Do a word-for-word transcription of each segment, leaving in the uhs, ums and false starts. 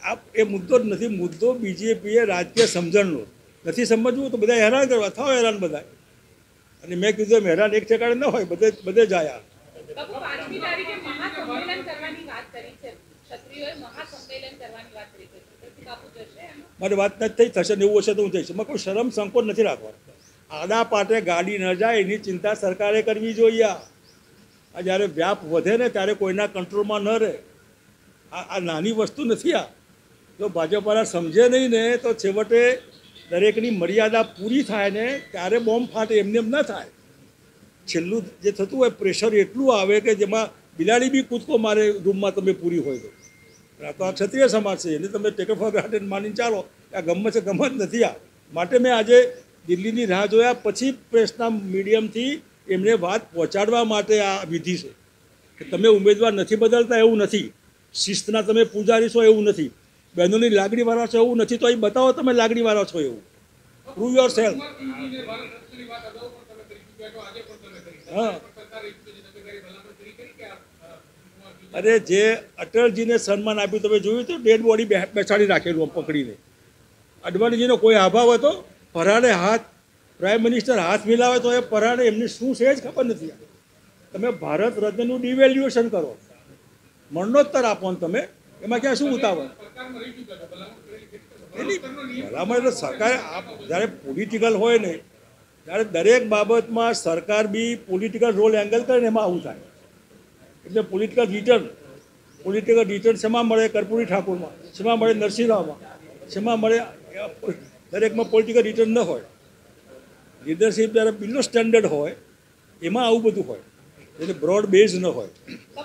આ એ મુદ્દો જ નથી. મુદ્દો બીજેપીએ રાજકીય સમજણનો નથી સમજવું તો બધા હેરાન કરવા થાવ હેરાન બધા. અને મેં કીધું એમ હેરાન એક ઠેકાણે ન હોય, બધે બધે જ આયા. મારી વાત નથી થઈ, થશે ને એવું હશે તો હું જઈશ. એમાં કોઈ શરમ સંકોચ નથી રાખવાનો. આડા પાટે ગાડી ન જાય એની ચિંતા સરકારે કરવી જોઈએ. આ જ્યારે વ્યાપ વધે ને ત્યારે કોઈના કંટ્રોલમાં ન રહે. આ આ નાની વસ્તુ નથી. આ જો ભાજપવાળા સમજે નહીં ને તો છેવટે દરેકની મર્યાદા પૂરી થાય ને ત્યારે બોમ્બ ફાટે, એમને એમ ન થાય. છેલ્લું જે થતું હોય પ્રેશર એટલું આવે કે જેમાં બિલાડી બી કૂદકો મારે રૂમમાં તમે પૂરી હોય તો. આ તો આ ક્ષત્રિય સમાજ છે, એને તમે ટેક ફોર ગ્રાન્ટેડ માનીને ચાલો. આ ગમે છે ગમે જ નથી. આ માટે મેં આજે દિલ્હીની રાહ જોયા પછી પ્રેસના મીડિયમથી એમને વાત પહોંચાડવા માટે આ વિધિ છે કે તમે ઉમેદવાર નથી બદલતા એવું નથી, શિસ્તના તમે પૂજારી છો એવું નથી, બહેનોની લાગણીવાળા છો એવું નથી, તો અહીં બતાવો તમે લાગણીવાળા છો એવું. Prove yourself. હા, અરે જે અટલજીને સન્માન આપ્યું તમે જોયું તો ડેડ બોડી બેસાડી રાખેલું પકડીને. અડવાણીજીનો કોઈ અભાવ હતો? પરાણે હાથ પ્રાઇમ મિનિસ્ટર હાથ મિલાવે તો એ પરાણે એમની શું છે જ ખબર નથી. તમે ભારત રત્નનું ડિવેલ્યુએશન કરો, મરણોત્તર આપો ને તમે એમાં ક્યાં શું ઉતાવળ? એની ભલામણ એટલે સરકાર જ્યારે પોલિટિકલ હોય ને ત્યારે દરેક બાબતમાં સરકાર બી પોલિટિકલ રોલ એંગલ કરે ને એમાં આવું થાય. એટલે પોલિટિકલ રિટર્ન પોલિટિકલ રિટર્ન શેમાં મળે? કર્પૂરી ઠાકોરમાં. શેમાં મળે? નરસિંહરાવમાં. શેમાં મળે? દરેકમાં પોલિટિકલ રિટર્ન ન હોય. લીડરશીપ જ્યારે બિલો સ્ટેન્ડર્ડ હોય એમાં આવું બધું હોય, એટલે બ્રોડ બેઝ ન હોય.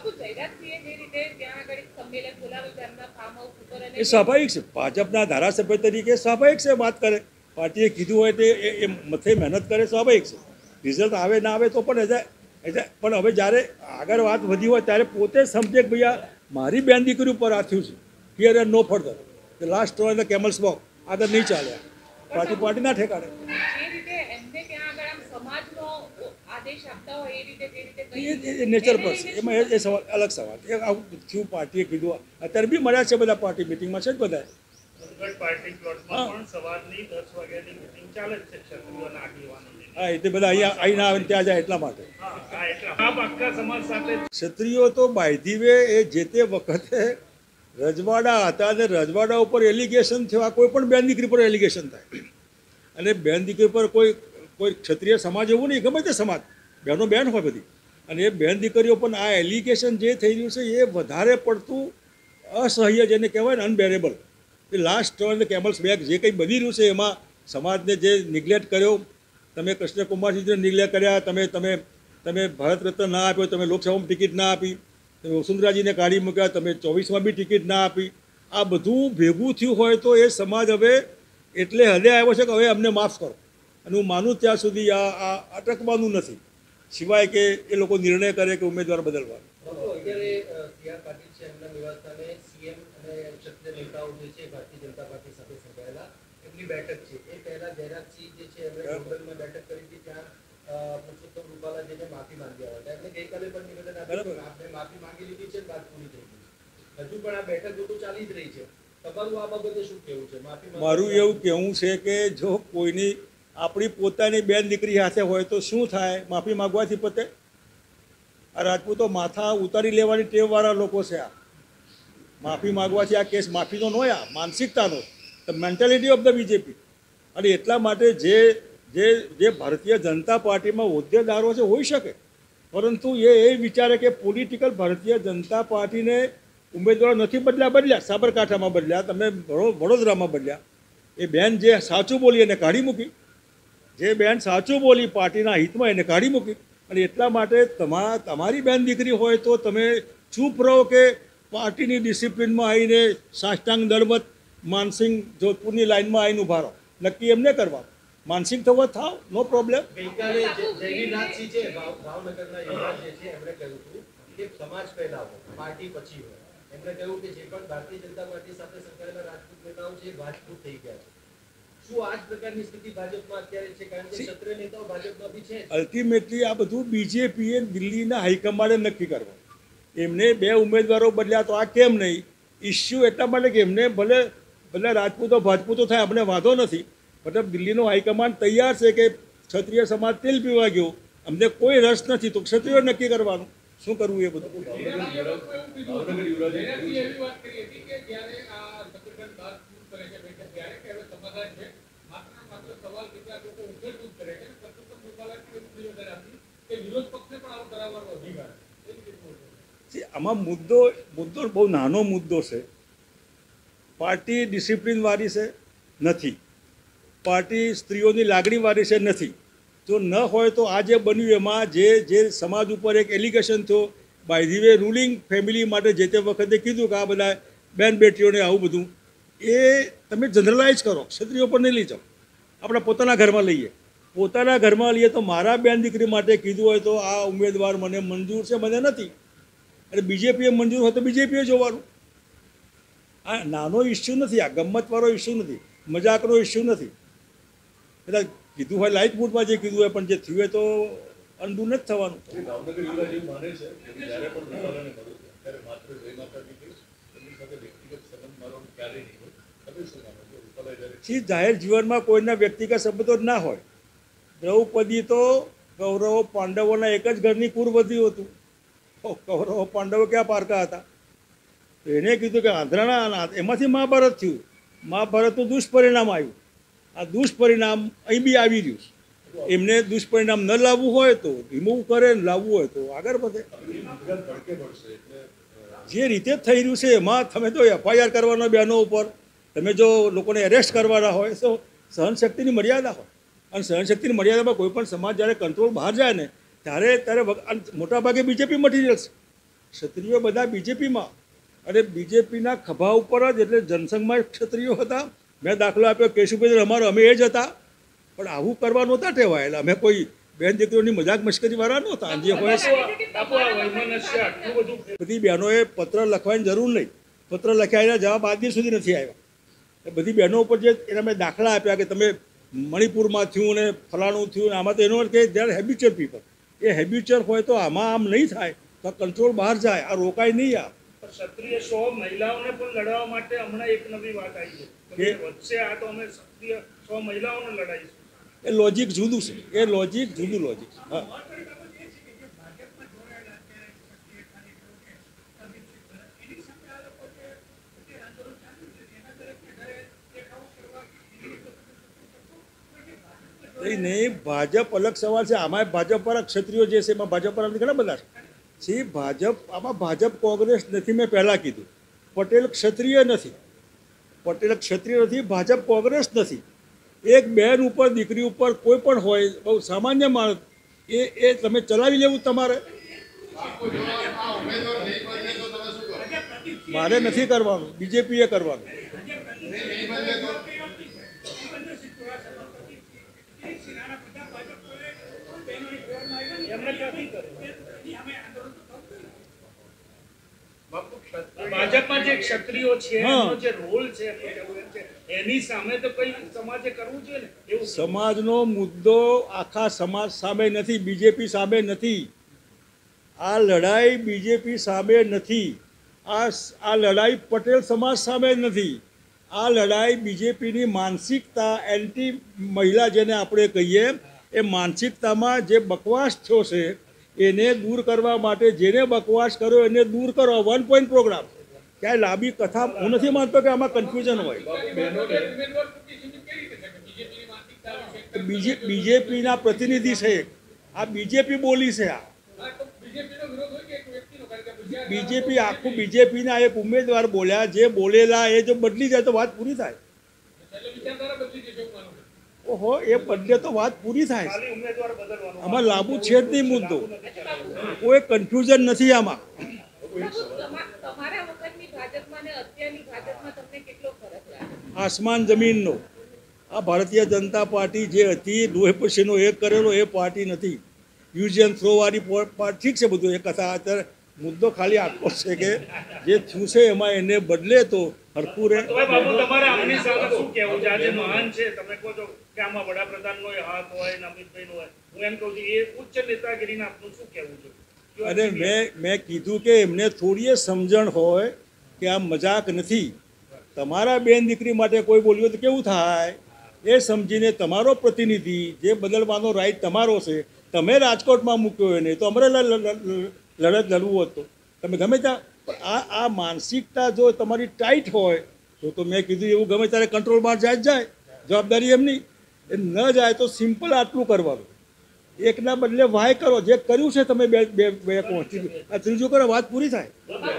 એ સ્વાભાવિક છે. ભાજપના ધારાસભ્ય તરીકે સ્વાભાવિક છે વાત કરે. પાર્ટીએ કીધું હોય તે એ મથે મહેનત કરે, સ્વાભાવિક છે. રિઝલ્ટ આવે ના આવે તો પણ એજા એટલે પણ હવે જ્યારે આગળ વાત વધી હોય ત્યારે પોતે સમજે કે ભૈયા મારી બેન દીકરી ઉપર આ થયું છે, here and no further, the last straw in the camel's walk. આગળ નહીં ચાલે. પાર્ટી પાર્ટી ના ઠેકાડે. એ નેચર પર છે, એમાં એ સવાલ અલગ સવાલ. એ આવું થયું, પાર્ટીએ કીધું. અત્યારે બી મળ્યા છે બધા, પાર્ટી મિટિંગમાં છે જ બધા. હા, એટલે બધા અહીંયા અહીં આવે ત્યાં જાય એટલા માટે. ક્ષત્રિયો તો બાય ધી વે એ જે તે વખતે રજવાડા હતા અને રજવાડા ઉપર એલિગેશન થયા. કોઈ પણ બેન દીકરી પર એલિગેશન થાય અને બેન દીકરી પર કોઈ કોઈ ક્ષત્રિય સમાજ એવું નહીં, ગમે તે સમાજ બહેનો બેન હોય બધી, અને એ બેન દીકરીઓ પણ આ એલિગેશન જે થઈ રહ્યું છે એ વધારે પડતું અસહ્ય, જેને કહેવાય ને અનબેરેબલ. એ લાસ્ટ ટર્ન કેમલ્સ બેક જે કંઈ બની રહ્યું છે એમાં સમાજને જે નિગ્લેક્ટ કર્યો, તમે કૃષ્ણકુમારજીને નિગ્લેક્ટ કર્યા, તમે તમે તમે ભારત રત્ન ના આપ્યો, તમે લોકસભામાં ટિકિટ ના આપી, તમે વસુંધરાજીને કાઢી મૂક્યા, તમે ચોવીસમાં બી ટિકિટ ના આપી. આ બધું ભેગું થયું હોય તો એ સમાજ હવે એટલે હદે આવ્યો છે કે હવે અમને માફ કરો. અને હું માનું ત્યાં સુધી આ આ અટકવાનું નથી, સિવાય કે એ લોકો નિર્ણય કરે કે ઉમેદવાર બદલવાનો. બેઠક છે એ પહેલા જયરાજસિંહ જે છે એમણે ગોંડલમાં બેઠક કરી હતી, ત્યાં પુરુષોત્તમ રૂપાલા જેને માફી માંગી આવ્યા હતા. એમને ગઈકાલે પણ નિવેદન આપ્યું આપણે માફી માંગી લીધી છે, વાત પૂરી થઈ ગઈ. હજુ પણ આ બેઠક તો ચાલી જ રહી છે. તમારું આ બાબતે શું કહેવું છે? માફી મારું એવું કહેવું છે કે જો કોઈની આપણી પોતાની બેન દીકરી હાથે હોય તો શું થાય? માફી માગવાથી પતે? આ રાજપૂતો માથા ઉતારી લેવાની ટેવવાળા લોકો છે. આ માફી માગવાથી આ કેસ માફીનો ન હોય, આ માનસિકતાનો, the mentality of the BJP. અને એટલા માટે જે જે જે ભારતીય જનતા પાર્ટીમાં હોદ્દેદારો છે હોઈ શકે, પરંતુ એ એ વિચારે કે પોલિટિકલ ભારતીય જનતા પાર્ટીને ઉમેદવારો નથી બદલ્યા બદલ્યા સાબરકાંઠામાં બદલ્યા, તમે વડોદરામાં બદલ્યા. એ બેન જે સાચું બોલી એને કાઢી મૂકી, જે બેન સાચું બોલી પાર્ટીના હિતમાં એને કાઢી મૂકી. અને એટલા માટે તમા તમારી બેન દીકરી હોય તો તમે ચૂપ રહો કે પાર્ટીની ડિસિપ્લિનમાં આવીને સાષ્ટાંગ દળવત માનસિંહ જોધપુરની લાઇનમાં આવીને ઉભા રહો. નક્કી એમને કરવા, માનસિક થવો થાવ, નો પ્રોબ્લેમ. ગઈકાલે જયવીરનાથસિંહ છે ભાવનગરના યુવરાજ જે છે એમણે કહ્યું હતું કે સમાજ પહેલા હોય, પાર્ટી પછી હોય. એમણે કહ્યું કે જે પણ ભારતીય જનતા પાર્ટી સાથે સંકળાયેલા રાજપૂત નેતાઓ છે રાજપૂત થઈ ગયા છે. શું આ જ પ્રકારની સ્થિતિ ભાજપમાં અત્યારે છે? કારણ કે ક્ષત્રિય નેતાઓ ભાજપમાં બી છે. અલ્ટિમેટલી આ બધું બીજેપીએ દિલ્હીના હાઈકમાન્ડે નક્કી કરવા. એમને બે ઉમેદવારો બદલ્યા તો આ કેમ નહીં? ઇસ્યુ એટલા માટે કે એમને ભલે ભલે રાજપૂતો ભાજપૂતો થાય અમને વાંધો નથી, મતલબ દિલ્હીનો હાઈકમાન્ડ તૈયાર છે કે ક્ષત્રિય સમાજ તેલ પીવા ગયો, અમને કોઈ રસ નથી, તો ક્ષત્રિયો નક્કી કરવાનું શું કરવું એ બધું. આમાં મુદ્દો મુદ્દો બહુ નાનો મુદ્દો છે. પાર્ટી ડિસિપ્લિનવાળી છે નથી, પાર્ટી સ્ત્રીઓની લાગણીવાળી છે નથી. જો ન હોય તો આ જે બન્યું એમાં જે જે સમાજ ઉપર એક એલિગેશન થયો, by the way ruling family માટે જે તે વખતે કીધું કે આ બધા બેન બેટીઓને આવું બધું, એ તમે જનરલાઇઝ કરો, ક્ષત્રિયો પર નહીં લઈ જાઓ, આપણા પોતાના ઘરમાં લઈએ. પોતાના ઘરમાં લઈએ તો મારા બેન દીકરી માટે કીધું હોય તો આ ઉમેદવાર મને મંજૂર છે, મને નથી, અને બીજેપીએ મંજૂર હોય તો બીજેપીએ જોવાનું. આ નાનો ઇસ્યુ નથી, આ ગમતવાળો ઇસ્યુ નથી, મજાકનો ઇસ્યુ નથી. એટલે કીધું હોય લાઇટ મૂડમાં જે કીધું હોય, પણ જે થયું હોય તો અનડુ નથી થવાનું. જાહેર જીવનમાં કોઈના વ્યક્તિગત સંબંધો જ ના હોય. દ્રૌપદી તો કૌરવો પાંડવોના એક જ ઘરની કુરવતી હતું. કૌરવો પાંડવો ક્યાં પારકા હતા? તો એને કીધું કે આંધ્રાના, એમાંથી મહાભારત થયું. મહાભારતનું દુષ્પરિણામ આવ્યું. આ દુષ્પરિણામ અહીં બી આવી રહ્યું. એમને દુષ્પરિણામ ન લાવવું હોય તો રિમૂવ કરે, ને લાવવું હોય તો આગળ વધે. જે રીતે થઈ રહ્યું છે એમાં તમે તો એફઆઈઆર કરવાના બહેનો ઉપર, તમે જો લોકોને એરેસ્ટ કરવાના હોય તો સહનશક્તિની મર્યાદા હોય. અને સહનશક્તિની મર્યાદામાં કોઈ પણ સમાજ જ્યારે કંટ્રોલ બહાર જાય ને ત્યારે ત્યારે મોટાભાગે બીજેપી મટીરિયલ્સ, ક્ષત્રિયો બધા બીજેપીમાં, અને બીજેપીના ખભા ઉપર જ, એટલે જનસંઘમાં ક્ષત્રિયો હતા. મેં દાખલો આપ્યો કેશુભાઈ અમારો, અમે એ જ હતા. પણ આવું કરવા નહોતા ટેવાયેલા. અમે કોઈ બેન દીકરીઓની મજાક મશ્કરી વાળા નહોતા. જે હોય બધી બહેનોએ પત્ર લખવાની જરૂર નહીં. પત્ર લખ્યા એના જવાબ આજ દિવસ સુધી નથી આવ્યા. બધી બહેનો ઉપર જે એના મેં દાખલા આપ્યા કે તમે મણિપુરમાં થયું ને ફલાણું થયું ને આમાં, તો એનો અર્થ કે જ્યારે હેબ્યુચર પીપલ, એ હેબ્યુચર હોય તો આમાં આમ નહીં થાય, તો કંટ્રોલ બહાર જાય, આ રોકાય નહીં. આ ક્ષત્રિય સો મહિલાઓને પણ લડવા માટે હમણાં એક નવી વાત આવી છે કે વચ્ચે આ તો અમે ક્ષત્રિય સો મહિલાઓને લડાઈશું. એ લોજિક જુદું છે, એ લોજિક જુદું લોજિક. હા, નહીં, ભાજપ અલગ સવાલ છે. આમાં ભાજપ પર ક્ષત્રિયો જે છે એમાં ભાજપ પર ઘણા બધા છે. સી ભાજપ, આમાં ભાજપ કોંગ્રેસ નથી. મેં પહેલાં કીધું પટેલ ક્ષત્રિય નથી, પટેલ ક્ષત્રિય નથી, ભાજપ કોંગ્રેસ નથી. એક બહેન ઉપર, દીકરી ઉપર કોઈ પણ હોય, બહુ સામાન્ય માણસ, એ એ તમે ચલાવી લેવું તમારે. મારે નથી કરવાનું, બીજેપીએ કરવાનું. ભાજપમાં જે ક્ષત્રિયો છે એનો જે રોલ છે એની સામે તો કઈ સમાજે કરવું જોઈએ ને. એવું સમાજનો મુદ્દો આખા સમાજ સામે નથી, બીજેપી સામે નથી. આ લડાઈ બીજેપી સામે નથી. આ આ લડાઈ પટેલ સમાજ સામે નથી. આ લડાઈ બીજેપીની માનસિકતા, એન્ટી મહિલા જેને આપણે કહીએ, એ માનસિકતામાં જે બકવાસ થયો છે એને દૂર કરવા માટે, જેને બકવાસ કર્યો એને દૂર કરો. વન પોઈન્ટ પ્રોગ્રામ, ક્યાંય લાંબી કથા. હું નથી માનતો કે આમાં કન્ફ્યુઝન હોય. બીજે બીજેપીના પ્રતિનિધિ છે, આ બીજેપી બોલી છે. આ બીજેપી, આખું બીજેપીના એક ઉમેદવાર બોલ્યા, જે બોલેલા એ જો બદલી જાય તો વાત પૂરી થાય. ઓહો, એ બદલે તો વાત પૂરી થાય. આમાં લાંબુ છે જ નહીં મુદ્દો, કોઈ કન્ફ્યુઝન નથી આમાં. આસમાન જમીનનો. આ ભારતીય જનતા પાર્ટી જે હતી, લોહી પછીનો એક કરેલો એ પાર્ટી નથી. યુઝ એન્ડ થ્રો વાળી પાર્ટી. ઠીક છે બધું એ કથા. અત્યારે મુદ્દો ખાલી આટલો છે કે જે થયું છે એમાં એને બદલે તો હરખું રહે. બાબુ તમારે આમની સાથે શું કહેવું છે? આજે મહાન છે, તમે કહો છો કે આમાં વડાપ્રધાનનો હાથ હોય, અમિતભાઈનો હોય, હું એમ કહું છું એ ઉચ્ચ નેતાગીરીને આપનું શું કહેવું છે? અને મેં મેં કીધું કે એમને થોડી સમજણ હોય કે આ મજાક નથી. તમારા બેન દીકરી માટે કોઈ બોલ્યું તો કેવું થાય એ સમજીને તમારો પ્રતિનિધિ જે બદલવાનો રાઈટ તમારો છે, તમે રાજકોટમાં મૂક્યો એને તો અમારે લ- લ- લ- લડત લડવું હતું. તમે ગમે ત્યાં પણ આ આ માનસિકતા જો તમારી ટાઈટ હોય તો તો મેં કીધું એવું ગમે ત્યારે કંટ્રોલ બહાર જાય જ જાય, જવાબદારી એમની. એ ન જાય તો સિમ્પલ આટલું કરવાનું, એકના બદલે વાય કરો. જે કર્યું છે તમે બે બે બે પહોંચી આ ત્રીજું કરો, વાત પૂરી થાય.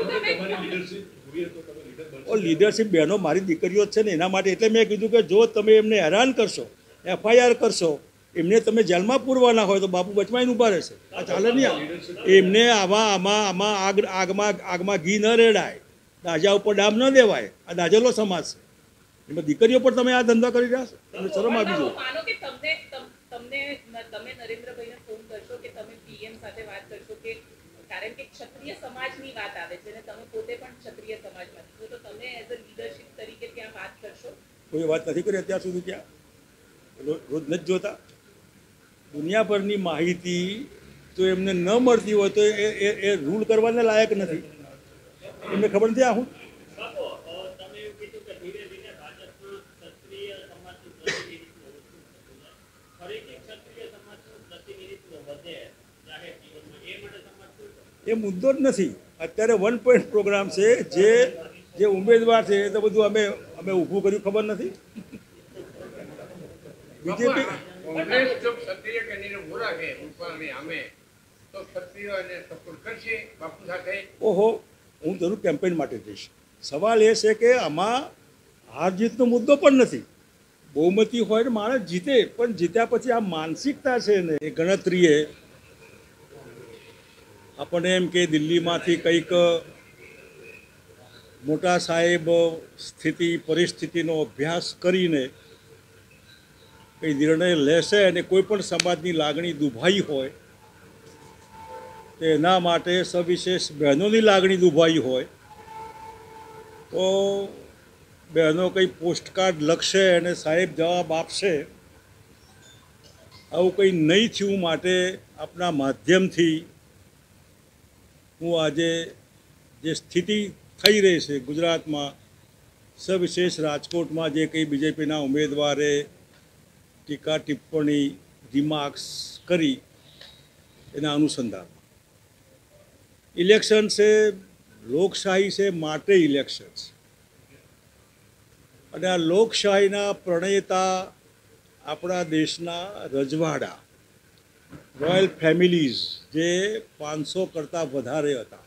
ઓ લીડરશિપ બહેનો મારી દીકરીઓ જ છે ને, એના માટે એટલે મેં કીધું કે જો તમે એમને હેરાન કરશો, એફઆઈઆર કરશો, એમને તમે જેલમાં પૂરવાના હોય તો બાપુ બચવાઈને ઊભા રહેશે. આ ચાલે નહીં. આ એમને આમાં આમાં આમાં આગ આગમાં આગમાં ઘી ન રેડાય, દાજા ઉપર ડામ ન દેવાય. આ દાજેલો સમાજ છે, એમાં દીકરીઓ પર તમે આ ધંધા કરી રહ્યા છો, તમને શરમ આવી જોઈએ. માનો કે તમને તમ- તમને તમે નરેન્દ્રભાઈને ફોન કરશો કે તમે પીએમ સાથે વાત કરશો કે કારણ કે ક્ષત્રિય સમાજની વાત આવે છે અને તમે પોતે પણ ક્ષત્રિય સમાજમાંથી છો, તો તમે એઝ અ લીડરશિપ તરીકે ત્યાં વાત કરશો? કોઈ વાત નથી કરી અત્યાર સુધી. ક્યાં રો- રોજ નથી જોતા દુનિયાભરની માહિતી જો એમને ન મળતી હોય તો એ એ એ રૂલ કરવાને લાયક નથી. એમને ખબર નથી આ હું બાપુ, અ, તમે એવું કીધું કે ધીરે ધીરે ભાજપમાં ક્ષત્રિય સમાજનું પ્રતિનિધિત્વ ઓછું થતું જાય. ફરીથી ક્ષત્રિય સમાજનું પ્રતિનિધિત્વ વધે જાહેર જીવનમાં, એ માટે સમાજ શું કરે? એ મુદ્દો જ નથી. અત્યારે વન પોઈન્ટ પ્રોગ્રામ છે. જે જે ઉમેદવાર છે એ તો બધું અમે અમે ઊભું કર્યું ખબર નથી. બીજેપી કોંગ્રેસ જો ક્ષત્રિય કેન્ડિડેટ ઉભો રાખે રૂપાણી સામે તો ક્ષત્રિયોને સપોર્ટ કરશે બાપુ સાથે. ઓહો, હું જરૂર કેમ્પેઇન માટે જઈશ. સવાલ એ છે કે આમાં હાર જીતનો મુદ્દો પણ નથી. બહુમતી હોય ને માણસ જીતે, પણ જીત્યા પછી આ માનસિકતા છે ને એ ગણતરીએ આપણને એમ કે દિલ્હીમાંથી કંઈક મોટા સાહેબ સ્થિતિ પરિસ્થિતિનો અભ્યાસ કરીને કંઈ નિર્ણય લેશે અને કોઈ પણ સમાજની લાગણી દુભાઈ હોય તો એના માટે સવિશેષ બહેનોની લાગણી દુભાઈ હોય તો બહેનો કંઈ પોસ્ટકાર્ડ લખશે અને સાહેબ જવાબ આપશે. આવું કંઈ નહીં થયું માટે આપણા માધ્યમથી હું આજે જે સ્થિતિ થઈ રહી છે ગુજરાતમાં, સવિશેષ રાજકોટમાં જે કંઈ બીજેપીના ઉમેદવારે ટીકા ટિપ્પણી રિમાર્ક્સ કરી એના અનુસંધાનમાં ઇલેક્શન છે, લોકશાહી છે માટે ઇલેક્શન છે. અને આ લોકશાહીના પ્રણેતા આપણા દેશના રજવાડા રોયલ ફેમિલીઝ જે પાંચસો કરતાં વધારે હતા,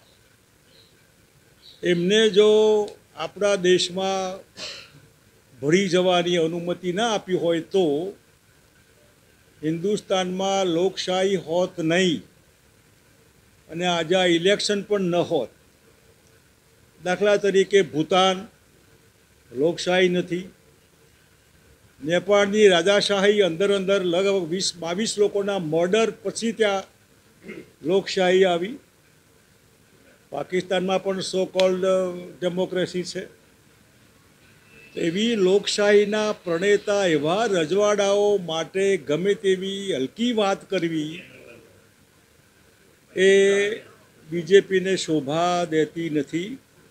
એમને જો આપણા દેશમાં ભળી જવાની અનુમતિ ના આપી હોય તો હિન્દુસ્તાનમાં લોકશાહી હોત નહીં અને આજે આ ઇલેક્શન પણ ન હોત. દાખલા તરીકે ભૂતાન લોકશાહી નથી, નેપાળની રાજાશાહી અંદર અંદર લગભગ વીસ બાવીસ લોકોના મર્ડર પછી ત્યાં લોકશાહી આવી. પાકિસ્તાનમાં પણ સો કોલ્ડ ડેમોક્રેસી છે. એવી લોકશાહીના પ્રણેતા એવા રજવાડાઓ માટે ગમે તેવી હલકી વાત કરવી એ બીજેપીને શોભા દેતી નથી.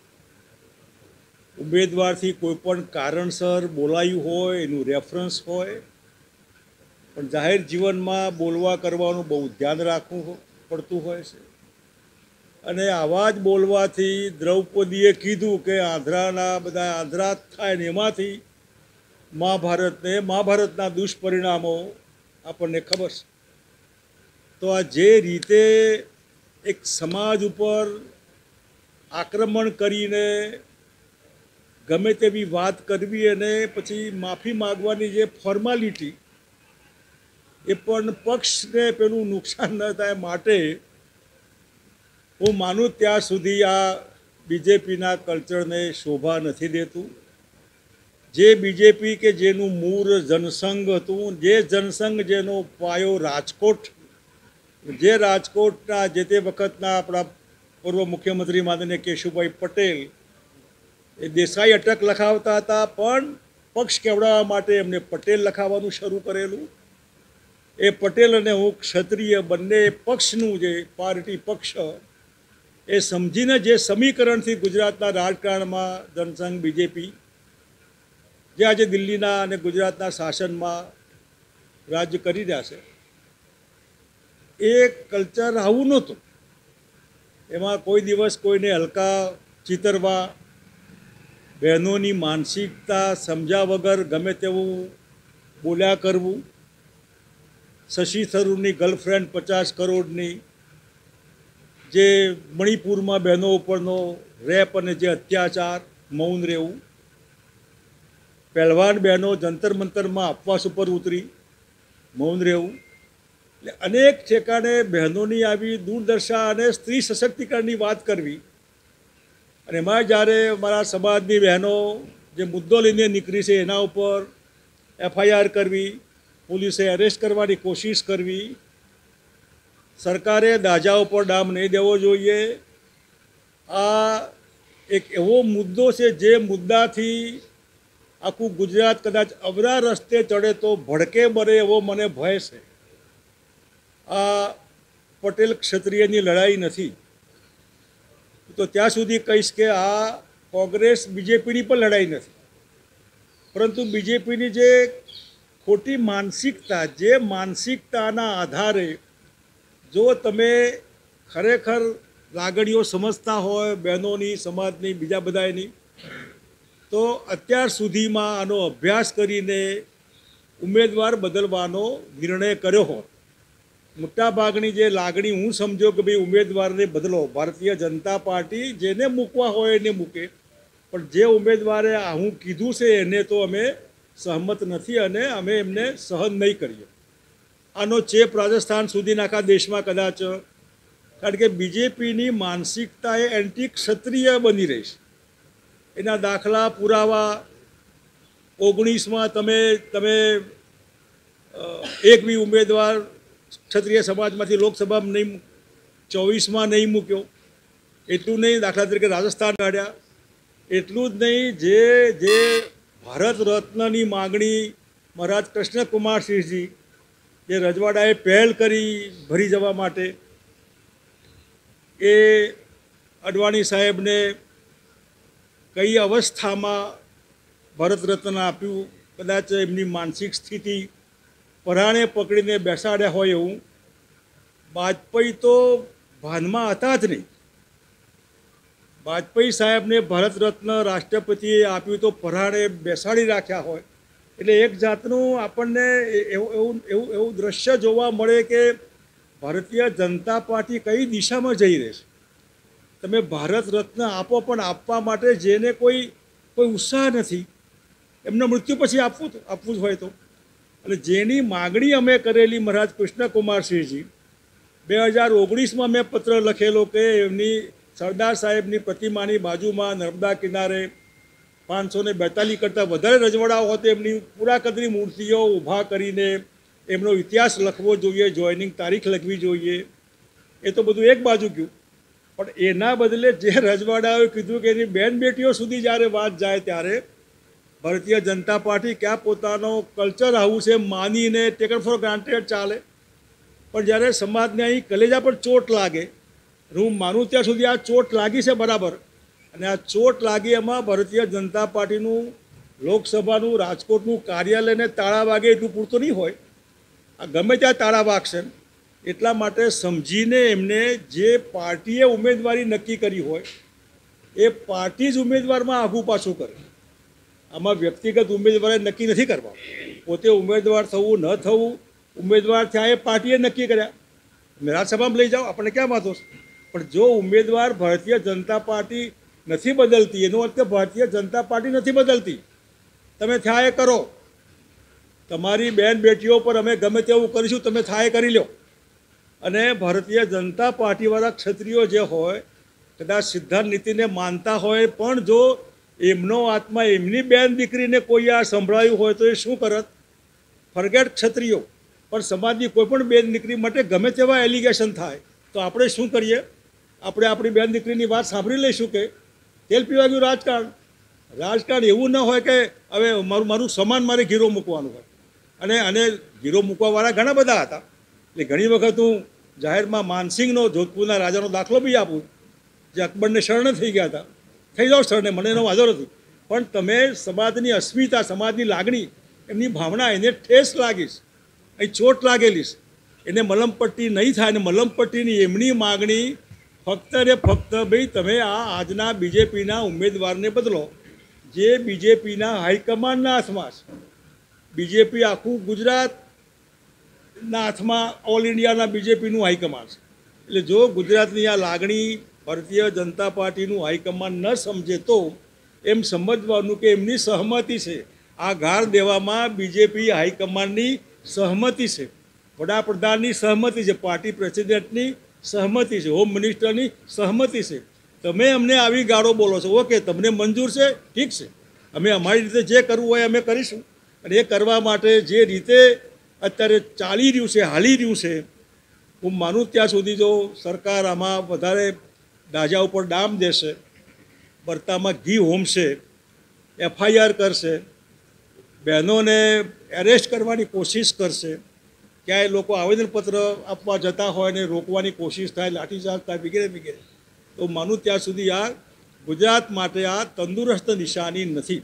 ઉમેદવારથી કોઈ પણ કારણસર બોલાયું હોય એનું રેફરન્સ હોય, પણ જાહેર જીવનમાં બોલવા કરવાનું બહુ ધ્યાન રાખવું પડતું હોય છે. અને આવા જ બોલવાથી દ્રૌપદીએ કીધું કે આંધ્રાના બધા આંધ્રા થાય ને એમાંથી મહાભારતને મહાભારતના દુષ્પરિણામો આપણને ખબર છે. તો આ જે રીતે એક સમાજ ઉપર આક્રમણ કરીને ગમે તેવી વાત કરવી અને પછી માફી માગવાની જે ફોર્માલિટી એ પણ પક્ષને પેલું નુકસાન ન થાય માટે હું માનું ત્યાં સુધી આ બીજેપીના કલ્ચરને શોભા નથી દેતું. જે બીજેપી કે જેનું મૂળ જનસંઘ હતું, જે જનસંઘ જેનો પાયો રાજકોટ, જે રાજકોટના જે તે વખતના આપણા પૂર્વ મુખ્યમંત્રી માનનીય કેશુભાઈ પટેલ એ દેસાઈ અટક લખાવતા હતા, પણ પક્ષ કેવડાવવા માટે એમને પટેલ લખાવવાનું શરૂ કરેલું. એ પટેલ અને હું ક્ષત્રિય બંને પક્ષનું જે પાર્ટી પક્ષ એ સમજીને જે સમીકરણથી ગુજરાતના રાજકારણમાં જનસંઘ બીજેપી જે આજે દિલ્હીના અને ગુજરાતના શાસનમાં રાજ્ય કરી રહ્યા છે એ કલ્ચર આવું નહોતું. એમાં કોઈ દિવસ કોઈને હલકા ચિતરવા, બહેનોની માનસિકતા સમજ્યા વગર ગમે તેવું બોલ્યા કરવું, શશી થરૂરની ગર્લફ્રેન્ડ પચાસ કરોડની, જે મણિપુરમાં બહેનો ઉપરનો રેપ અને જે અત્યાચાર, મૌન રહેવું, પહેલવાન બહેનો જંતર મંતરમાં અપવાસ ઉપર ઉતરી મૌન રહેવું, એટલે અનેક ઠેકાણે બહેનોની આવી દુર્દશા અને સ્ત્રી સશક્તિકરણની વાત કરવી. અને એમાં જ્યારે મારા સમાજની બહેનો જે મુદ્દો લઈને નીકળી છે એના ઉપર એફઆઈઆર કરવી, પોલીસે એરેસ્ટ કરવાની કોશિશ કરવી, સરકારે દાજા ઉપર ડામ નહીં દેવો જોઈએ. આ એક એવો મુદ્દો છે જે મુદ્દાથી આખું ગુજરાત કદાચ અવરા રસ્તે ચડે તો ભડકે મરે એવો મને ભય છે. આ પટેલ ક્ષત્રિયની લડાઈ નથી. તો ત્યાં સુધી કહીશ કે આ કોંગ્રેસ બીજેપીની પણ લડાઈ નથી, પરંતુ બીજેપીની જે ખોટી માનસિકતા, જે માનસિકતાના આધારે જો તમે ખરેખર લાગણીઓ સમજતા હોય બહેનોની, સમાજની, બીજા બધાની, તો અત્યાર સુધીમાં આનો અભ્યાસ કરીને ઉમેદવાર બદલવાનો નિર્ણય કર્યો હોત. મોટાભાગની જે લાગણી હું સમજો કે ભાઈ ઉમેદવારને બદલો, ભારતીય જનતા પાર્ટી જેને મૂકવા હોય એને મૂકે, પણ જે ઉમેદવારે આ હું કીધું છે એને તો અમે સહમત નથી અને અમે એમને સહન નહીં કરીએ. આનો ચેપ રાજસ્થાન સુધી આખા દેશમાં કદાચ, કારણ કે બીજેપીની માનસિકતા એ એન્ટી ક્ષત્રિય બની રહી છે. એના દાખલા પુરાવા ઓગણીસમાં તમે તમે એક બી ઉમેદવાર ક્ષત્રિય સમાજમાંથી લોકસભામાં નહીં, ચોવીસમાં નહીં મૂક્યો. એટલું નહીં, દાખલા તરીકે રાજસ્થાન કાઢ્યા. એટલું જ નહીં, જે જે ભારત રત્નની માગણી મહારાજ કૃષ્ણકુમારસિંહજી જે રજવાડાએ પહેલ કરી ભરી જવા માટે, એ અડવાણી સાહેબને કઈ અવસ્થામાં ભારત રત્ન આપ્યું, કદાચ એમની માનસિક સ્થિતિ પરાણે પકડીને બેસાડ્યા હોય એવું. વાજપેયી તો ભાનમાં હતા જ નહીં. વાજપેયી સાહેબને ભારત રત્ન રાષ્ટ્રપતિએ આપ્યું તો પરાણે બેસાડી રાખ્યા હોય. એટલે એક જાતનું આપણને એવું એવું એવું એવું દ્રશ્ય જોવા મળે કે ભારતીય જનતા પાર્ટી કઈ દિશામાં જઈ રહી છે. તમે ભારત રત્ન આપો, પણ આપવા માટે જેને કોઈ કોઈ ઉત્સાહ નથી, એમના મૃત્યુ પછી આપવું આપવું જ હોય તો. અને જેની માગણી અમે કરેલી મહારાજ કૃષ્ણકુમારસિંહજી, બે હજાર ઓગણીસમાં મેં પત્ર લખેલો કે એમની સરદાર સાહેબની પ્રતિમાની બાજુમાં નર્મદા કિનારે પાંચસો ને બેતાલીસ કરતાં વધારે રજવાડાઓ હોતે એમની પૂરા કદની મૂર્તિઓ ઊભા કરીને એમનો ઇતિહાસ લખવો જોઈએ, જોઈનિંગ તારીખ લખવી જોઈએ. એ તો બધું એક બાજુ ગયું, પણ એના બદલે જે રજવાડાઓએ કીધું કે એની બેન બેટીઓ સુધી જ્યારે વાત જાય ત્યારે ભારતીય જનતા પાર્ટી ક્યાં પોતાનો કલ્ચર આવું છે માનીને ટેકન ફોર ગ્રાન્ટેડ ચાલે. પણ જ્યારે સમાજને અહીં કલેજા પર ચોટ લાગે, હું માનું ત્યાં સુધી આ ચોટ લાગી છે બરાબર, અને આ ચોટ લાગી એમાં ભારતીય જનતા પાર્ટીનું લોકસભાનું રાજકોટનું કાર્યાલયને તાળા વાગે એટલું પૂરતું નહીં હોય. આ ગમે ત્યાં તાળા વાગશે. એટલા માટે સમજીને એમને જે પાર્ટીએ ઉમેદવારી નક્કી કરી હોય એ પાર્ટી જ ઉમેદવારમાં આઘું પાછું કરે. આમાં વ્યક્તિગત ઉમેદવારે નક્કી નથી કરવા. પોતે ઉમેદવાર થવું ન થવું, ઉમેદવાર થયા એ પાર્ટીએ નક્કી કર્યા. રાજ્યસભામાં લઈ જાઓ, આપણને ક્યાં વાંધો છે. પણ જો ઉમેદવાર ભારતીય જનતા પાર્ટી નથી બદલતી, એનો અર્થ કે ભારતીય જનતા પાર્ટી નથી બદલતી, તમે થયા એ કરો. તમારી બેન બેટીઓ પર અમે ગમે તેવું કરીશું, તમે થયા એ કરી લો. અને ભારતીય જનતા પાર્ટીવાળા ક્ષત્રિયો જે હોય, કદાચ સિદ્ધાંત નીતિને માનતા હોય, પણ જો એમનો આત્મા એમની બેન દીકરીને કોઈ આ સંભળાયું હોય તો એ શું કરત? ફરગેટ ક્ષત્રિયો, પણ સમાજની કોઈ પણ બેન દીકરી માટે ગમે તેવા એલિગેશન થાય તો આપણે શું કરીએ? આપણે આપણી બેન દીકરીની વાત સાંભળી લઈશું કે તેલ પીવા ગયું રાજકારણ. રાજકારણ એવું ન હોય કે હવે મારું મારું સમાન મારે ઘીરો મૂકવાનું હોય. અને અને ઘીરો મૂકવાવાળા ઘણા બધા હતા. એટલે ઘણી વખત હું જાહેરમાં માનસિંહનો, જોધપુરના રાજાનો દાખલો બી આપું જે અકબરને શરણ થઈ ગયા હતા, થઈ જાઓ શરણે, મને એનો વાંધો નથી, પણ તમે સમાજની અસ્મિતા, સમાજની લાગણી, એમની ભાવના, એને ઠેસ લાગીશ, અહીં ચોટ લાગેલીશ, એને મલમપટ્ટી નહીં થાય. અને મલમપટ્ટીની એમની માગણી ફક્ત ને ફક્ત ભાઈ તમે આ આજના બીજેપીના ઉમેદવારને બદલો, જે બીજેપીના હાઈકમાન્ડના હાથમાં છે. બીજેપી આખું ગુજરાતના હાથમાં ઓલ ઇન્ડિયાના બીજેપીનું હાઈકમાન્ડ છે. એટલે જો ગુજરાતની આ લાગણી ભારતીય જનતા પાર્ટીનું હાઈકમાન્ડ ન સમજે તો એમ સમજવાનું કે એમની સહમતિ છે, આ ગાર દેવામાં બીજેપી હાઈકમાન્ડની સહમતિ છે, વડાપ્રધાનની સહમતિ છે, પાર્ટી પ્રેસિડેન્ટની સહમતિ છે, હોમ મિનિસ્ટરની સહમતિ છે. તમે અમને આવી ગાળો બોલો છો, ઓકે, તમને મંજૂર છે, ઠીક છે, અમે અમારી રીતે જે કરવું હોય અમે કરીશું. અને એ કરવા માટે જે રીતે અત્યારે ચાલી રહ્યું છે, હાલી રહ્યું છે, હું માનું ત્યાં સુધી જો સરકાર આમાં વધારે દાજા ઉપર ડામ દેશે, બરતામાં ઘી હોમશે, એફઆઈઆર કરશે, બહેનોને એરેસ્ટ કરવાની કોશિશ કરશે, ક્યાંય લોકો આવેદનપત્ર આપવા જતા હોય ને રોકવાની કોશિશ થાય, લાઠીચાર્જ થાય, વગેરે વગેરે, તો માનું ત્યાં સુધી આ ગુજરાત માટે આ તંદુરસ્ત નિશાની નથી.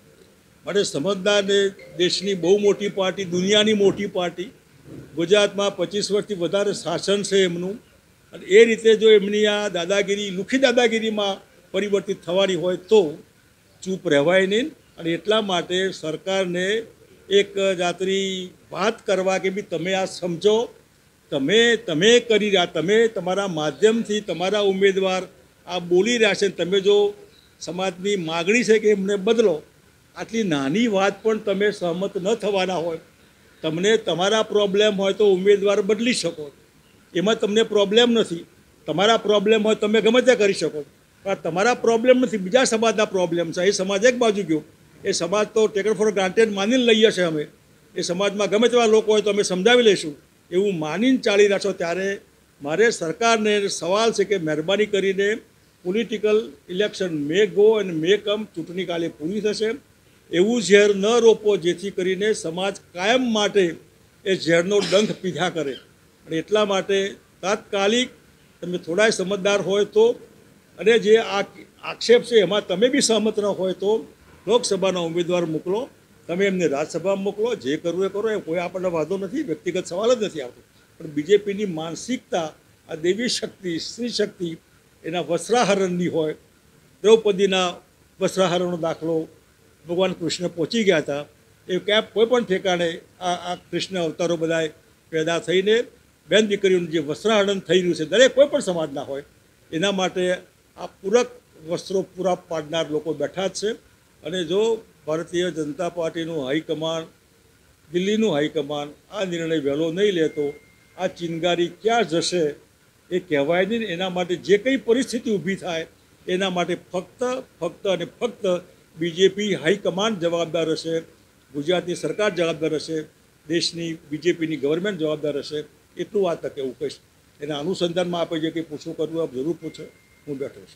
માટે સમજદારને દેશની બહુ મોટી પાર્ટી, દુનિયાની મોટી પાર્ટી, ગુજરાતમાં પચીસ વર્ષથી વધારે શાસન છે એમનું, અને એ રીતે જો એમની આ દાદાગીરી, લુખી દાદાગીરીમાં પરિવર્તિત થવાની હોય તો ચૂપ રહેવાય નહીં. અને એટલા માટે સરકારને એક જાતની વાત કરવા કે ભાઈ તમે આ સમજો, તમે તમે કરી રહ્યા, તમે તમારા માધ્યમથી તમારા ઉમેદવાર આ બોલી રહ્યા છે, તમે જો સમાજની માગણી છે કે એમને બદલો, આટલી નાની વાત પણ તમે સહમત ન થવાના હોય, તમને તમારા પ્રોબ્લેમ હોય તો ઉમેદવાર બદલી શકો, એમાં તમને પ્રોબ્લેમ નથી. તમારા પ્રોબ્લેમ હોય તમે ગમે તે કરી શકો, પણ તમારા પ્રોબ્લેમ નથી, બીજા સમાજના પ્રોબ્લેમ છે. એ સમાજ એક બાજુ ગયો, એ સમાજ તો ટેકન ફોર ગ્રાન્ટેડ માનીને લઈએ છીએ અમે, એ સમાજમાં ગમે તેવા લોકો હોય તો અમે સમજાવી લઈશું, એવું માનીને ચાલી રહ્યા છો. ત્યારે મારે સરકારને સવાલ છે કે મહેરબાની કરીને પોલિટિકલ ઇલેક્શન મે ગો અને મે કમ, ચૂંટણી કાલે પૂરી થશે, એવું ઝેર ન રોપો જેથી કરીને સમાજ કાયમ માટે એ ઝેરનો ડંખ પીધા કરે. અને એટલા માટે તાત્કાલિક તમે થોડાય સમજદાર હોય તો, અને જે આ આક્ષેપ છે એમાં તમે બી સહમત ન હોય તો લોકસભાના ઉમેદવાર મોકલો, તમે એમને રાજ્યસભામાં મોકલો, જે કરવું એ કરો, એ કોઈ આપણને વાંધો નથી, વ્યક્તિગત સવાલ જ નથી આવતો. પણ બીજેપીની માનસિકતા આ દેવી શક્તિ, સ્ત્રી શક્તિ એના વસ્ત્રાહરણની હોય. દ્રૌપદીના વસ્ત્રાહરણનો દાખલો ભગવાન કૃષ્ણ પહોંચી ગયા હતા, એ ક્યાંક કોઈ પણ ઠેકાણે આ આ કૃષ્ણ અવતારો બધાએ પેદા થઈને બેન દીકરીઓનું જે વસ્ત્રાહરણ થઈ રહ્યું છે, દરેક કોઈ પણ સમાજના હોય, એના માટે આ પૂરક વસ્ત્રો પૂરા પાડનાર લોકો બેઠા જ છે. અને જો ભારતીય જનતા પાર્ટીનું હાઈકમાન્ડ, દિલ્હીનું હાઈકમાન્ડ આ નિર્ણય વહેલો નહીં લે તો આ ચિનગારી ક્યાં જશે એ કહેવાય નહીં. એના માટે જે કંઈ પરિસ્થિતિ ઊભી થાય એના માટે ફક્ત ફક્ત અને ફક્ત બીજેપી હાઈકમાન્ડ જવાબદાર હશે, ગુજરાતની સરકાર જવાબદાર હશે, દેશની બીજેપીની ગવર્મેન્ટ જવાબદાર હશે. એટલું આ તકે હું કહીશ. એના અનુસંધાનમાં આપણે જે કંઈ પૂછવું કરવું આપ જરૂર પૂછો, હું બેઠો છું.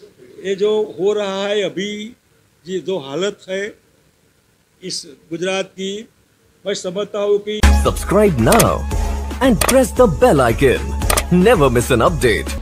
એ જો હો રહા है अभी जी जो हालत है इस गुजरात की, मैं समझता हूँ कि Subscribe now and press the bell icon. Never miss an update.